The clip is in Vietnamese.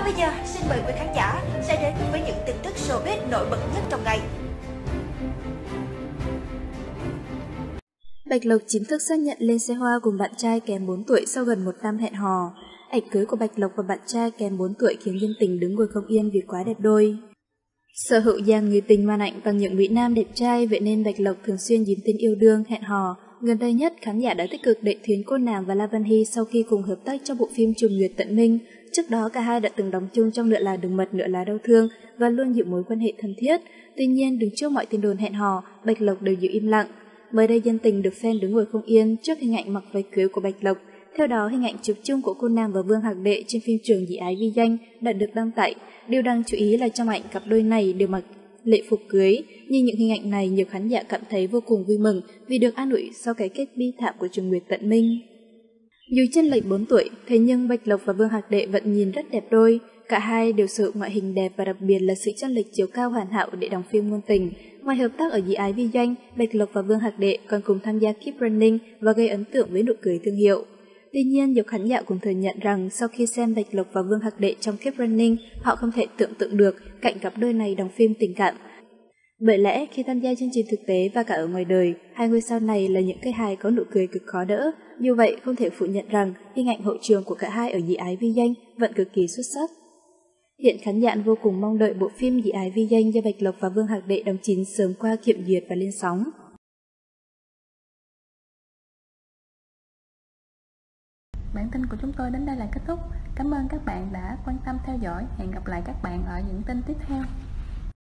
Còn bây giờ, xin mời quý khán giả sẽ đến với những tin tức showbiz nổi bật nhất trong ngày. Bạch Lộc chính thức xác nhận lên xe hoa cùng bạn trai kém 4 tuổi sau gần 1 năm hẹn hò. Ảnh cưới của Bạch Lộc và bạn trai kém 4 tuổi khiến dân tình đứng ngồi không yên vì quá đẹp đôi. Sở hữu dáng người tình man hạnh bằng những mỹ nam đẹp trai, vậy nên Bạch Lộc thường xuyên dính tin yêu đương, hẹn hò. Gần đây nhất, khán giả đã tích cực đệ thuyến cô nàng và La Văn Hy sau khi cùng hợp tác trong bộ phim Trùng Nguyệt Tận Minh. Trước đó, cả hai đã từng đóng chung trong Nửa là đường mật, Nửa là đau thương và luôn giữ mối quan hệ thân thiết. Tuy nhiên, đứng trước mọi tin đồn hẹn hò, Bạch Lộc đều giữ im lặng. Mới đây, dân tình được fan đứng ngồi không yên trước hình ảnh mặc váy cưới của Bạch Lộc. Theo đó, hình ảnh chụp chung của cô nàng và Vương Hạc Đệ trên phim Trường Dĩ Ái Vi Danh đã được đăng tải. Điều đáng chú ý là trong ảnh cặp đôi này đều mặc lễ phục cưới. Nhìn những hình ảnh này, nhiều khán giả cảm thấy vô cùng vui mừng vì được an ủi sau cái kết bi thảm của Trùng Nguyệt Tận Minh. Dù chênh lệch 4 tuổi, thế nhưng Bạch Lộc và Vương Hạc Đệ vẫn nhìn rất đẹp đôi. Cả hai đều sở hữu ngoại hình đẹp và đặc biệt là sự chênh lệch chiều cao hoàn hảo để đóng phim ngôn tình. Ngoài hợp tác ở Dĩ Ái Vi Doanh, Bạch Lộc và Vương Hạc Đệ còn cùng tham gia Keep Running và gây ấn tượng với nụ cười thương hiệu. Tuy nhiên, nhiều khán giả cũng thừa nhận rằng sau khi xem Bạch Lộc và Vương Hạc Đệ trong Keep Running, họ không thể tưởng tượng được cảnh cặp đôi này đóng phim tình cảm. Bởi lẽ, khi tham gia chương trình thực tế và cả ở ngoài đời, hai ngôi sao này là những cây hài có nụ cười cực khó đỡ. Như vậy, không thể phủ nhận rằng hình ảnh hậu trường của cả hai ở Dĩ Ái Vi Danh vẫn cực kỳ xuất sắc. Hiện khán giả vô cùng mong đợi bộ phim Dĩ Ái Vi Danh do Bạch Lộc và Vương Hạc Đệ đóng chính sớm qua kiểm duyệt và lên sóng. Bản tin của chúng tôi đến đây là kết thúc. Cảm ơn các bạn đã quan tâm theo dõi. Hẹn gặp lại các bạn ở những tin tiếp theo.